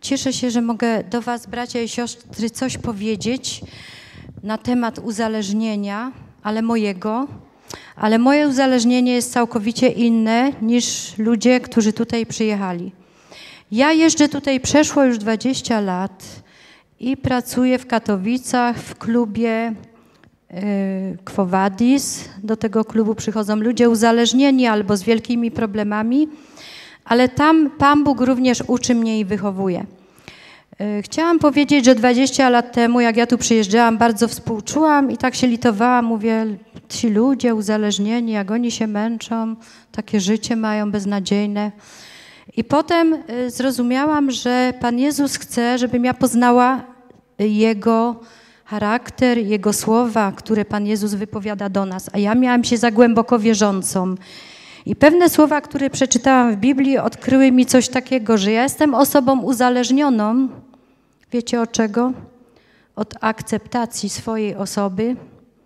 Cieszę się, że mogę do was, bracia i siostry, coś powiedzieć na temat uzależnienia, ale moje uzależnienie jest całkowicie inne niż ludzie, którzy tutaj przyjechali. Ja jeżdżę tutaj przeszło już 20 lat i pracuję w Katowicach w klubie Quo Vadis. Do tego klubu przychodzą ludzie uzależnieni albo z wielkimi problemami, ale tam Pan Bóg również uczy mnie i wychowuje. Chciałam powiedzieć, że 20 lat temu, jak ja tu przyjeżdżałam, bardzo współczułam i tak się litowałam. Mówię, ci ludzie uzależnieni, jak oni się męczą, takie życie mają beznadziejne. I potem zrozumiałam, że Pan Jezus chce, żebym ja poznała Jego charakter, Jego słowa, które Pan Jezus wypowiada do nas. A ja miałam się za głęboko wierzącą. I pewne słowa, które przeczytałam w Biblii, odkryły mi coś takiego, że ja jestem osobą uzależnioną. Wiecie od czego? Od akceptacji swojej osoby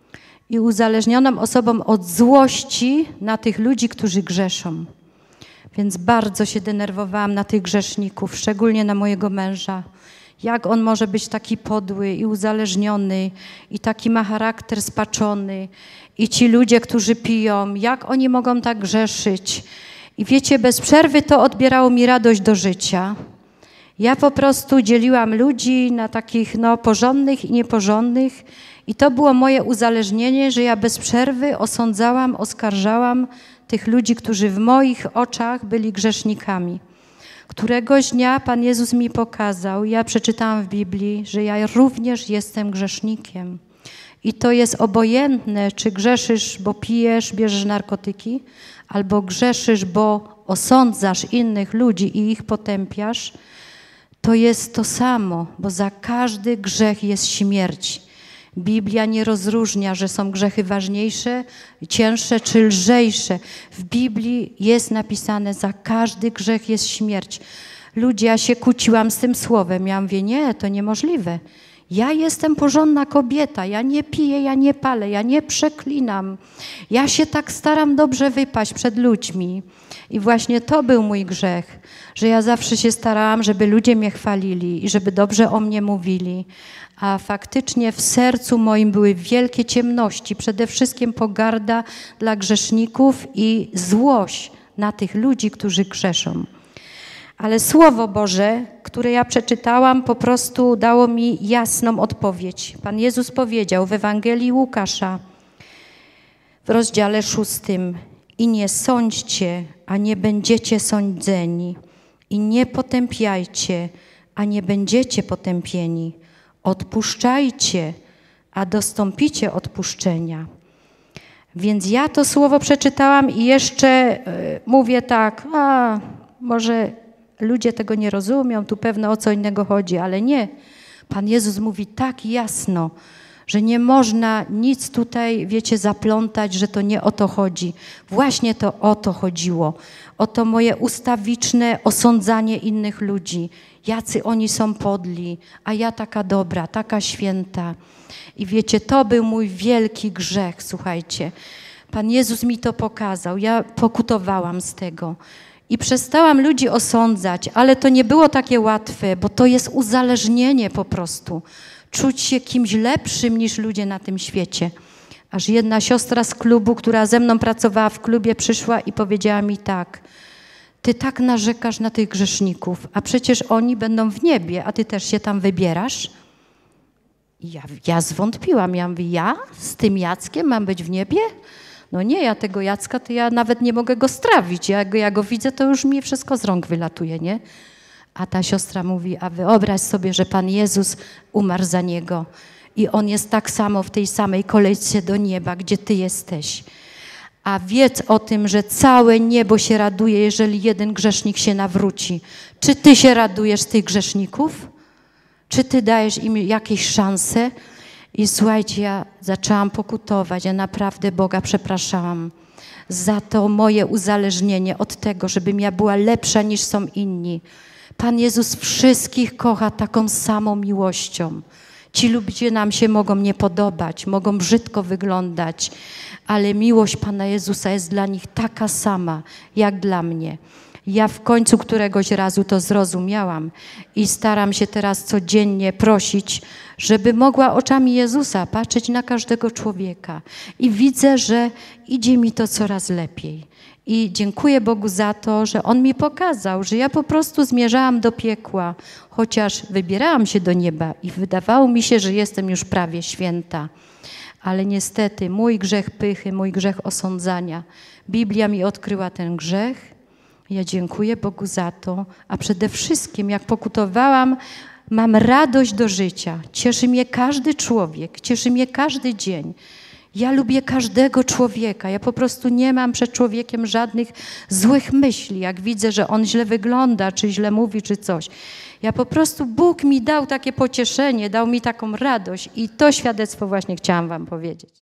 i uzależnioną osobą od złości na tych ludzi, którzy grzeszą. Więc bardzo się denerwowałam na tych grzeszników, szczególnie na mojego męża. Jak on może być taki podły i uzależniony i taki ma charakter spaczony i ci ludzie, którzy piją, jak oni mogą tak grzeszyć. I wiecie, bez przerwy to odbierało mi radość do życia. Ja po prostu dzieliłam ludzi na takich porządnych i nieporządnych i to było moje uzależnienie, że ja bez przerwy osądzałam, oskarżałam tych ludzi, którzy w moich oczach byli grzesznikami. Któregoś dnia Pan Jezus mi pokazał, ja przeczytałam w Biblii, że ja również jestem grzesznikiem. I to jest obojętne, czy grzeszysz, bo pijesz, bierzesz narkotyki, albo grzeszysz, bo osądzasz innych ludzi i ich potępiasz. To jest to samo, bo za każdy grzech jest śmierć. Biblia nie rozróżnia, że są grzechy ważniejsze, cięższe czy lżejsze. W Biblii jest napisane, za każdy grzech jest śmierć. Ludzie, ja się kłóciłam z tym słowem. Ja mówię, nie, to niemożliwe. Ja jestem porządna kobieta, ja nie piję, ja nie palę, ja nie przeklinam. Ja się tak staram dobrze wypaść przed ludźmi. I właśnie to był mój grzech, że ja zawsze się starałam, żeby ludzie mnie chwalili i żeby dobrze o mnie mówili. A faktycznie w sercu moim były wielkie ciemności, przede wszystkim pogarda dla grzeszników i złość na tych ludzi, którzy grzeszą. Ale Słowo Boże, które ja przeczytałam, po prostu dało mi jasną odpowiedź. Pan Jezus powiedział w Ewangelii Łukasza w rozdziale 6: i nie sądźcie, a nie będziecie sądzeni, i nie potępiajcie, a nie będziecie potępieni. Odpuszczajcie, a dostąpicie odpuszczenia. Więc ja to słowo przeczytałam i jeszcze mówię tak, może ludzie tego nie rozumią, tu pewno o co innego chodzi, ale nie. Pan Jezus mówi tak jasno, że nie można nic tutaj, wiecie, zaplątać, że to nie o to chodzi. Właśnie to o to chodziło. O to moje ustawiczne osądzanie innych ludzi. Jacy oni są podli, a ja taka dobra, taka święta. I wiecie, to był mój wielki grzech, słuchajcie. Pan Jezus mi to pokazał, ja pokutowałam z tego. I przestałam ludzi osądzać, ale to nie było takie łatwe, bo to jest uzależnienie po prostu. Czuć się kimś lepszym niż ludzie na tym świecie. Aż jedna siostra z klubu, która ze mną pracowała w klubie, przyszła i powiedziała mi tak: ty tak narzekasz na tych grzeszników, a przecież oni będą w niebie, a ty też się tam wybierasz? I ja zwątpiłam. Ja mówię, ja z tym Jackiem mam być w niebie? No nie, ja tego Jacka, to ja nawet nie mogę go strawić. Jak ja go widzę, to już mi wszystko z rąk wylatuje, nie? A ta siostra mówi, a wyobraź sobie, że Pan Jezus umarł za niego i on jest tak samo w tej samej kolejce do nieba, gdzie ty jesteś. A wiedz o tym, że całe niebo się raduje, jeżeli jeden grzesznik się nawróci. Czy ty się radujesz z tych grzeszników? Czy ty dajesz im jakieś szanse? I słuchajcie, ja zaczęłam pokutować, ja naprawdę Boga przepraszałam za to moje uzależnienie od tego, żebym ja była lepsza niż są inni. Pan Jezus wszystkich kocha taką samą miłością. Ci ludzie nam się mogą nie podobać, mogą brzydko wyglądać, ale miłość Pana Jezusa jest dla nich taka sama, jak dla mnie. Ja w końcu któregoś razu to zrozumiałam i staram się teraz codziennie prosić, żeby mogła oczami Jezusa patrzeć na każdego człowieka. I widzę, że idzie mi to coraz lepiej. I dziękuję Bogu za to, że On mi pokazał, że ja po prostu zmierzałam do piekła, chociaż wybierałam się do nieba i wydawało mi się, że jestem już prawie święta. Ale niestety mój grzech pychy, mój grzech osądzania, Biblia mi odkryła ten grzech. Ja dziękuję Bogu za to, a przede wszystkim jak pokutowałam, mam radość do życia. Cieszy mnie każdy człowiek, cieszy mnie każdy dzień. Ja lubię każdego człowieka. Ja po prostu nie mam przed człowiekiem żadnych złych myśli, jak widzę, że on źle wygląda, czy źle mówi, czy coś. Ja po prostu, Bóg mi dał takie pocieszenie, dał mi taką radość i to świadectwo właśnie chciałam wam powiedzieć.